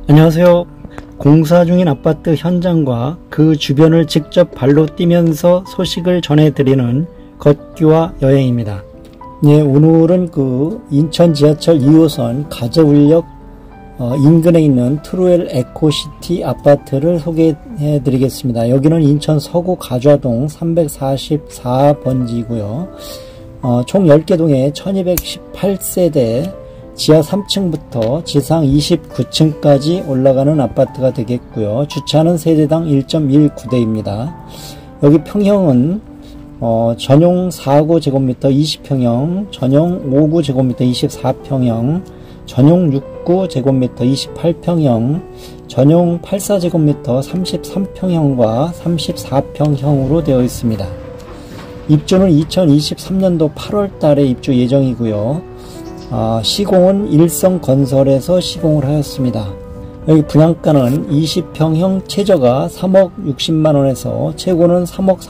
안녕하세요. 공사 중인 아파트 현장과 그 주변을 직접 발로 뛰면서 소식을 전해드리는 걷기와 여행입니다. 예, 오늘은 그 인천 지하철 2호선 가재울역 인근에 있는 트루웰 에코시티 아파트를 소개해 드리겠습니다. 여기는 인천 서구 가좌동 344번지고요. 총 10개 동에 1218세대 지하 3층부터 지상 29층까지 올라가는 아파트가 되겠고요. 주차는 세대당 1.19대입니다. 여기 평형은 전용 4구제곱미터 20평형, 전용 5구제곱미터 24평형, 전용 6구제곱미터 28평형, 전용 84제곱미터 33평형과 34평형으로 되어 있습니다. 입주는 2023년도 8월달에 입주 예정이고요. 시공은 일성건설에서 시공을 하였습니다. 여기 분양가는 20평형 최저가 3억 60만원에서 최고는 3억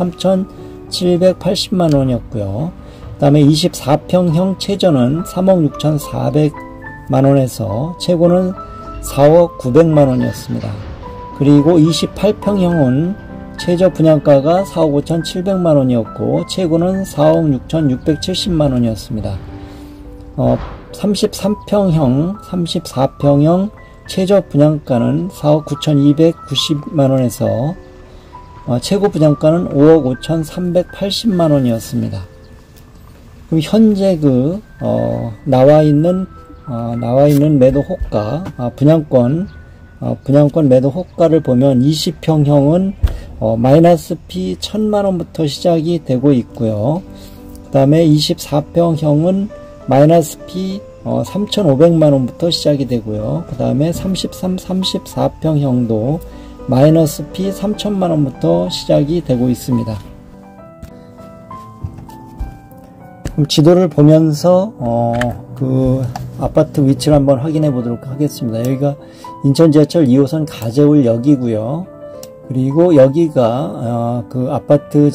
3,780만원이었고요. 그 다음에 24평형 최저는 3억 6,400만원에서 최고는 4억 900만원이었습니다. 그리고 28평형은 최저 분양가가 4억 5,700만원이었고 최고는 4억 6,670만원이었습니다. 33평형, 34평형 최저 분양가는 4억 9,290만원에서 최고 분양가는 5억 5,380만원이었습니다. 그럼 현재 나와 있는 매도 호가, 분양권 매도 호가를 보면 20평형은 마이너스 피 1,000만원부터 시작이 되고 있고요. 그 다음에 24평형은 마이너스 피 3,500만원부터 시작이 되고요. 그 다음에 33, 34평형도 마이너스 피 3,000만원부터 시작이 되고 있습니다. 그럼 지도를 보면서 그 아파트 위치를 한번 확인해 보도록 하겠습니다. 여기가 인천 지하철 2호선 가재울역이고요. 그리고 여기가 그 아파트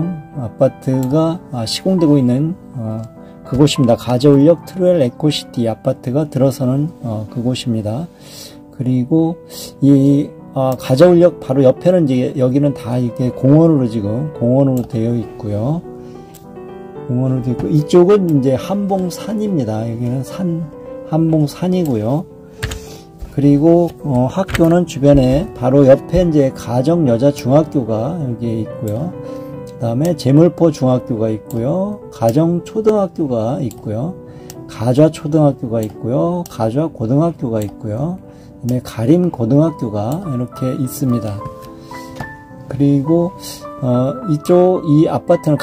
아파트가 시공되고 있는 그곳입니다. 가재울역 트루웰 에코시티 아파트가 들어서는 그곳입니다. 그리고 이 가재울역 바로 옆에는 이제 여기는 다 이게 공원으로 되어 있고요. 공원으로 되어 있고 이쪽은 이제 한봉산입니다. 여기는 한봉산이고요. 그리고 학교는 주변에 바로 옆에 이제 가정여자중학교가 여기에 있고요. 그 다음에 제물포 중학교가 있고요. 가정초등학교가 있고요. 가좌초등학교가 있고요. 가좌고등학교가 있고요. 그 다음에 가림고등학교가 이렇게 있습니다. 그리고 이 아파트는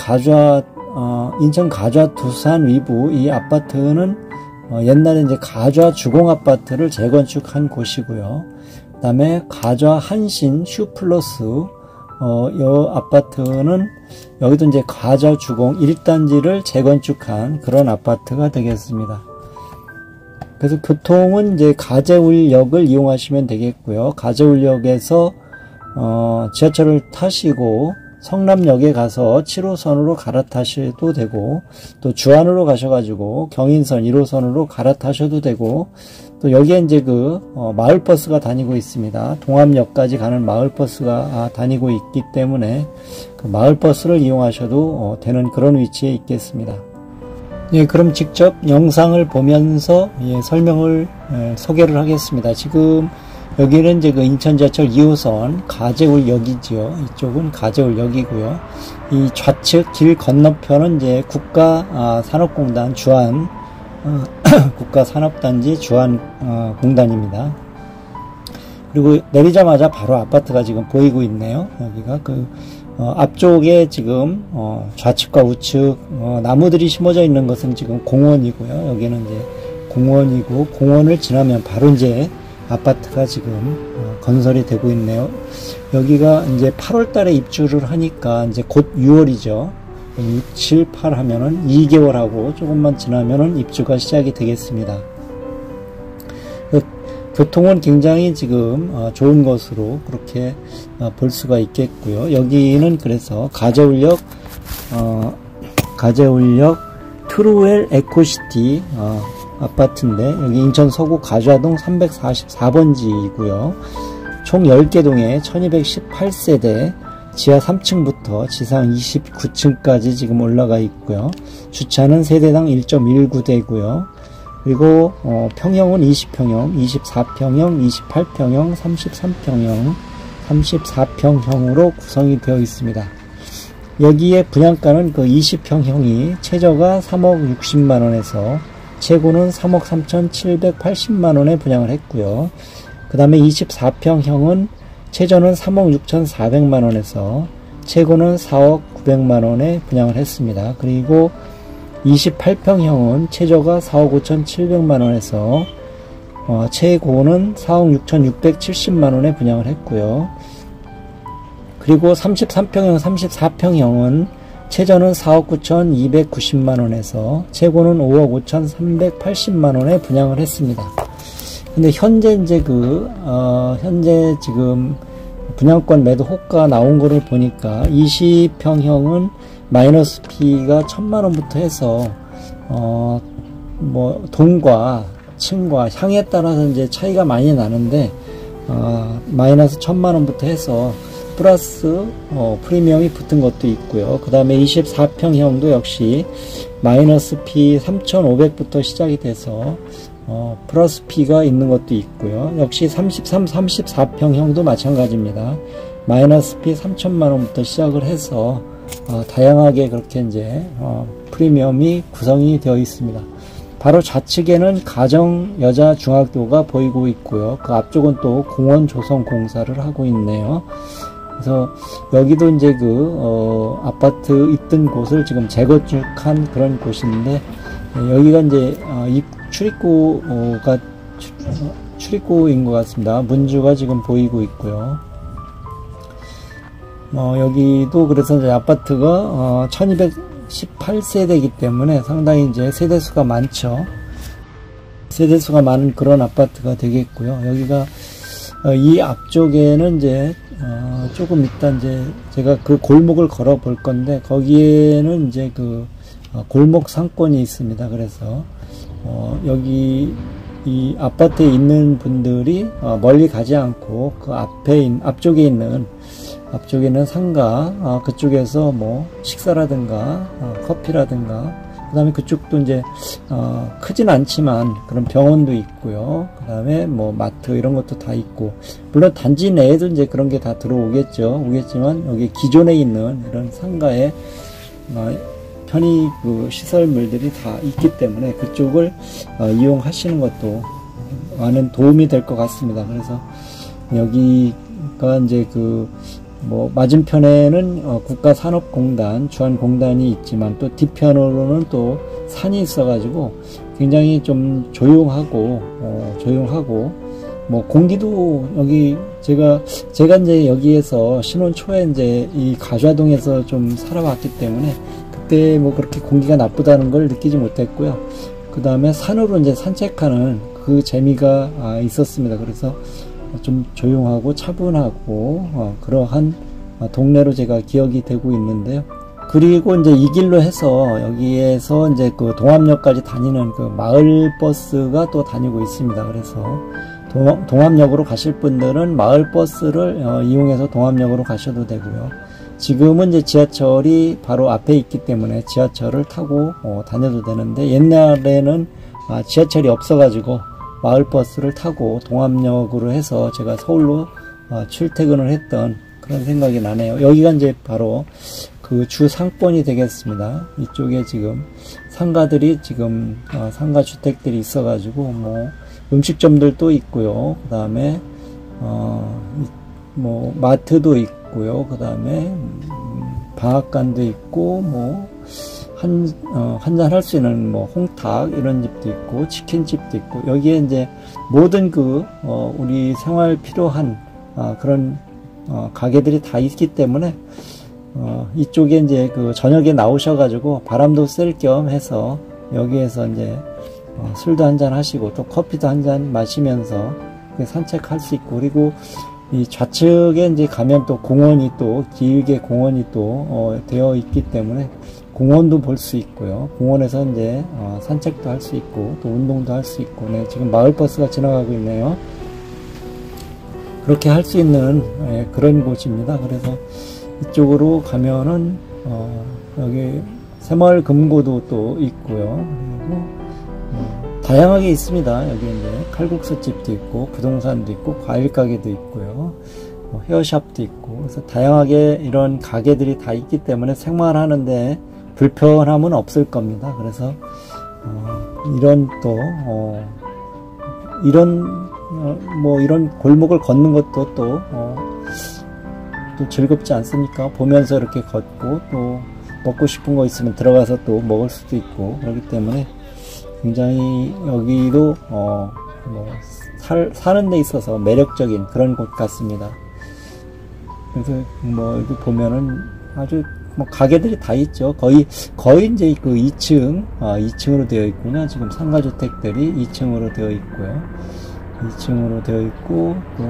인천 가좌 두산 위부 이 아파트는 옛날에 이제 가좌 주공아파트를 재건축한 곳이고요. 그 다음에 가좌 한신 슈플러스 이 아파트는 여기도 이제 가좌 주공 1단지를 재건축한 그런 아파트가 되겠습니다. 그래서 교통은 이제 가재울역을 이용하시면 되겠고요. 가재울역에서 지하철을 타시고 성남역에 가서 7호선으로 갈아타셔도 되고 또 주안으로 가셔가지고 경인선 1호선으로 갈아타셔도 되고 또 여기에 이제 마을버스가 다니고 있습니다. 동암역까지 가는 마을버스가 다니고 있기 때문에 그 마을버스를 이용하셔도 되는 그런 위치에 있겠습니다. 예, 그럼 직접 영상을 보면서 설명을 소개를 하겠습니다. 지금 여기는 이제 인천 지하철 2호선 가재울역이지요. 이쪽은 가재울역이고요. 이 좌측 길 건너편은 이제 국가산업공단 주안 국가산업단지 주안 공단입니다. 그리고 내리자마자 바로 아파트가 지금 보이고 있네요. 여기가 앞쪽에 지금 좌측과 우측 나무들이 심어져 있는 것은 지금 공원이고요. 여기는 이제 공원이고 공원을 지나면 바로 이제 아파트가 지금 건설이 되고 있네요. 여기가 이제 8월 달에 입주를 하니까 이제 곧 6월이죠. 6, 7, 8 하면은 2개월 하고 조금만 지나면은 입주가 시작이 되겠습니다. 교통은 굉장히 지금 좋은 것으로 그렇게 볼 수가 있겠고요. 여기는 그래서 가재울역 트루웰 에코시티 아파트인데 여기 인천 서구 가좌동 344번지이고요. 총 10개 동에 1218세대 지하 3층부터 지상 29층까지 지금 올라가 있고요. 주차는 세대당 1.19대고요. 그리고 평형은 20평형, 24평형, 28평형, 33평형, 34평형으로 구성이 되어 있습니다. 여기에 분양가는 그 20평형이 최저가 3억 60만원에서 최고는 3억 3,780만원에 분양을 했고요. 그 다음에 24평형은 최저는 3억 6,400만원에서 최고는 4억 900만원에 분양을 했습니다. 그리고 28평형은 최저가 4억 5,700만원에서 최고는 4억 6,670만원에 분양을 했고요. 그리고 33평형, 34평형은 최저는 4억 9,290만원에서 최고는 5억 5,380만원에 분양을 했습니다. 근데 현재 이제 현재 지금 분양권 매도 호가 나온 거를 보니까 20평형은 마이너스 P가 1,000만원부터 해서 뭐 동과 층과 향에 따라서 이제 차이가 많이 나는데 마이너스 1,000만원부터 해서 플러스 프리미엄이 붙은 것도 있고요. 그 다음에 24평형도 역시 마이너스 P 3,500부터 시작이 돼서 플러스 P가 있는 것도 있고요. 역시 33, 34평형도 마찬가지입니다. 마이너스 P 3,000만원부터 시작을 해서 다양하게 그렇게 이제 프리미엄이 구성이 되어 있습니다. 바로 좌측에는 가정 여자 중학교가 보이고 있고요. 그 앞쪽은 또 공원 조성 공사를 하고 있네요. 그래서 여기도 이제 아파트 있던 곳을 지금 재건축한 그런 곳인데, 여기가 이제 출입구인 것 같습니다. 문주가 지금 보이고 있고요. 여기도 그래서 이제 아파트가 1218세대이기 때문에 상당히 이제 세대수가 많죠. 세대수가 많은 그런 아파트가 되겠고요. 여기가 이 앞쪽에는 이제 조금 이따 이제 제가 그 골목을 걸어 볼 건데, 거기에는 이제 골목 상권이 있습니다. 그래서 여기 이 아파트에 있는 분들이 멀리 가지 않고 그 앞쪽에 있는 상가 그쪽에서 뭐 식사라든가 커피라든가, 그 다음에 그쪽도 이제 크진 않지만 그런 병원도 있고요. 그 다음에 뭐 마트 이런 것도 다 있고, 물론 단지 내에도 이제 그런 게 다 오겠지만 여기 기존에 있는 이런 상가에 편의 시설물들이 다 있기 때문에 그쪽을 이용하시는 것도 많은 도움이 될 것 같습니다. 그래서 여기가 이제 맞은편에는 국가산업공단, 주한공단이 있지만 또 뒤편으로는 또 산이 있어가지고 굉장히 좀 조용하고 뭐 공기도 여기 제가 이제 여기에서 신혼 초에 이제 이 가좌동에서 좀 살아왔기 때문에 그때 뭐 그렇게 공기가 나쁘다는 걸 느끼지 못했고요. 그 다음에 산으로 이제 산책하는 그 재미가 있었습니다. 그래서 좀 조용하고 차분하고 그러한 동네로 제가 기억이 되고 있는데요. 그리고 이제 이 길로 해서 여기에서 이제 동암역까지 다니는 마을 버스가 또 다니고 있습니다. 그래서 동암역으로 가실 분들은 마을 버스를 이용해서 동암역으로 가셔도 되고요. 지금은 이제 지하철이 바로 앞에 있기 때문에 지하철을 타고 다녀도 되는데, 옛날에는 지하철이 없어가지고 마을버스를 타고 동암역으로 해서 제가 서울로 출퇴근을 했던 그런 생각이 나네요. 여기가 이제 바로 주 상권이 되겠습니다. 이쪽에 지금 상가들이 지금 상가 주택들이 있어가지고 뭐 음식점들도 있고요. 그 다음에 뭐 마트도 있고요. 그 다음에 방앗간도 있고 뭐 한잔 할 수 있는 뭐 홍탁 이런 집도 있고 치킨집도 있고, 여기에 이제 모든 우리 생활 필요한 그런 가게들이 다 있기 때문에 이쪽에 이제 저녁에 나오셔가지고 바람도 쐴 겸 해서 여기에서 이제 술도 한잔 하시고 또 커피도 한잔 마시면서 산책할 수 있고, 그리고 이 좌측에 이제 가면 또 공원이 또 길게 공원이 또 되어 있기 때문에 공원도 볼 수 있고요. 공원에서 이제 산책도 할 수 있고 또 운동도 할 수 있고, 네, 지금 마을버스가 지나가고 있네요. 그렇게 할 수 있는 그런 곳입니다. 그래서 이쪽으로 가면은 여기 새마을 금고도 또 있고요. 그리고 다양하게 있습니다. 여기 이제 칼국수집도 있고 부동산도 있고 과일 가게도 있고요. 헤어샵도 있고, 그래서 다양하게 이런 가게들이 다 있기 때문에 생활하는데 불편함은 없을 겁니다. 그래서 이런 또 이런 골목을 걷는 것도 또 즐겁지 않습니까? 보면서 이렇게 걷고 또 먹고 싶은 거 있으면 들어가서 또 먹을 수도 있고, 그렇기 때문에 굉장히 여기도 사는 데 있어서 매력적인 그런 곳 같습니다. 그래서 여기 보면은 아주 가게들이 다 있죠. 거의 이제 그 2층으로 되어 있군요. 지금 상가주택들이 2층으로 되어 있고요. 2층으로 되어 있고, 또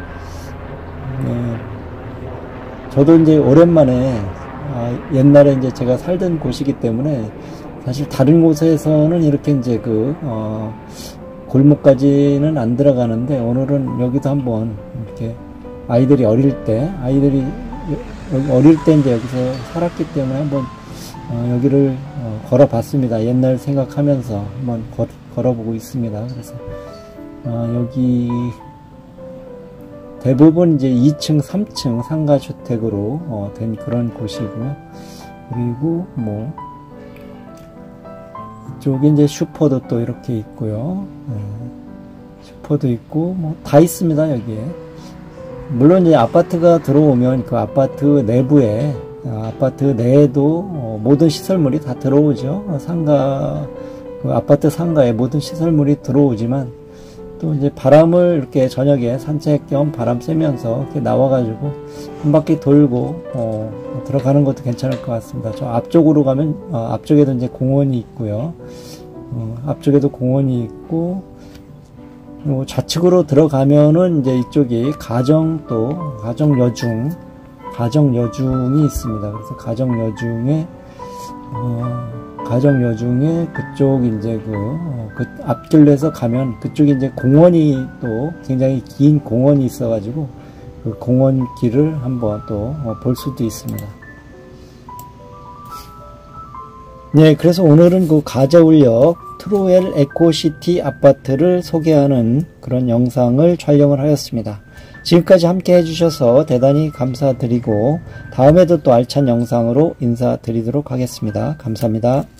네, 저도 이제 오랜만에 옛날에 이제 제가 살던 곳이기 때문에 사실 다른 곳에서는 이렇게 이제 골목까지는 안 들어가는데, 오늘은 여기도 한번 이렇게 아이들이 어릴 때 이제 여기서 살았기 때문에 한번 여기를 걸어봤습니다. 옛날 생각하면서 한번 걸어보고 있습니다. 그래서 여기 대부분 이제 2층, 3층 상가주택으로 된 그런 곳이고요. 그리고 이쪽에 이제 슈퍼도 또 이렇게 있고요. 슈퍼도 있고 다 있습니다, 여기에. 물론 이제 아파트가 들어오면 그 아파트 내부에, 아파트 내에도 모든 시설물이 다 들어오죠. 그 아파트 상가에 모든 시설물이 들어오지만, 또 이제 바람을 이렇게 저녁에 산책 겸 바람 쐬면서 이렇게 나와가지고 한 바퀴 돌고 들어가는 것도 괜찮을 것 같습니다. 저 앞쪽으로 가면 앞쪽에도 이제 공원이 있고요. 앞쪽에도 공원이 있고, 그리고 좌측으로 들어가면은 이제 이쪽이 가정 여중이 있습니다. 그래서 가정 여중에 그쪽 이제 그 앞길에서 가면 그쪽에 이제 공원이 또 굉장히 긴 공원이 있어가지고 그 공원 길을 한번 또 볼 수도 있습니다. 네, 그래서 오늘은 그 가저울역 트로웰 에코시티 아파트를 소개하는 그런 영상을 촬영을 하였습니다. 지금까지 함께 해주셔서 대단히 감사드리고, 다음에도 또 알찬 영상으로 인사드리도록 하겠습니다. 감사합니다.